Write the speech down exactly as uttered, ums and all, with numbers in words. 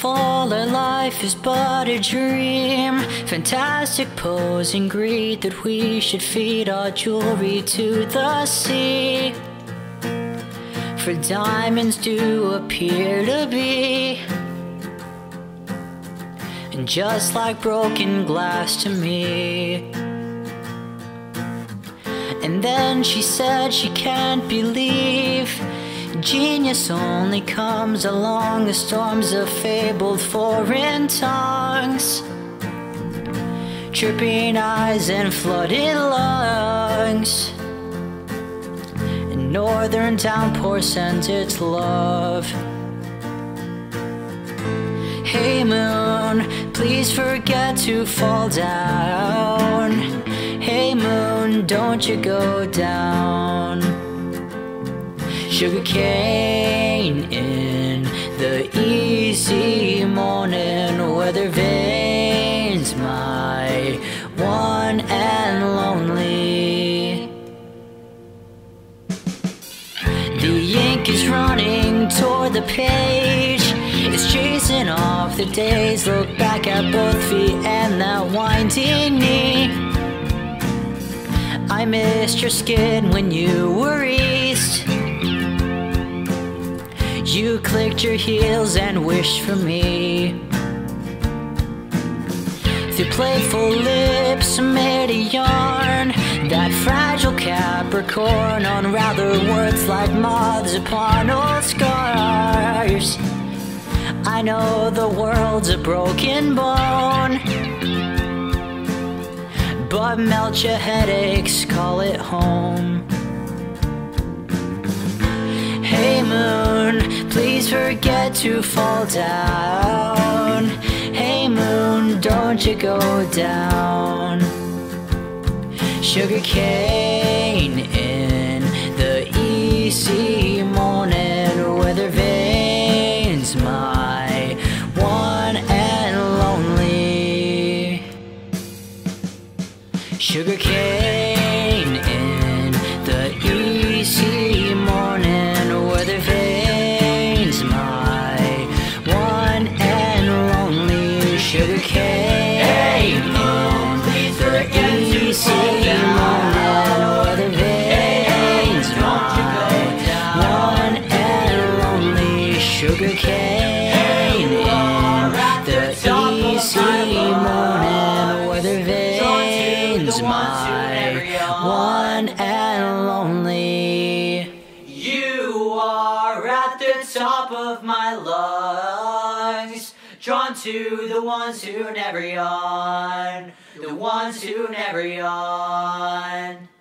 beautiful, our life is but a dream. Fantastic pose and greed that we should feed our jewelry to the sea. For diamonds do appear to be, and just like broken glass to me. And then she said she can't believe genius only comes along the storms of fabled foreign tongues, tripping eyes and flooded lungs. And northern downpour sent its love. Hey moon, please forget to fall down. Hey moon, don't you go down. Sugar cane in the easy morning weather veins, my one and lonely. The ink is running toward the page, it's chasing off the days. Look back at both feet and that winding knee. I missed your skin when you were east. You clicked your heels and wished for me. Through playful lips made a yarn, that fragile Capricorn unraveled words like moths upon old scars. I know the world's a broken bone, but melt your headaches, call it home. Hey moon, please forget to fall down. Hey moon, don't you go down. Sugar cane in the easy morning weather veins, my one and lonely. Sugar cane in the easy morning weather veins, my one and lonely. Sugar cane. Hey moon, please forget to fall down. Weather veins, my one and lonely. Sugar cane in the easy morning weather veins, my one and lonely. You are at the top of my lungs, drawn to the ones who never yawn, the ones who never yawn.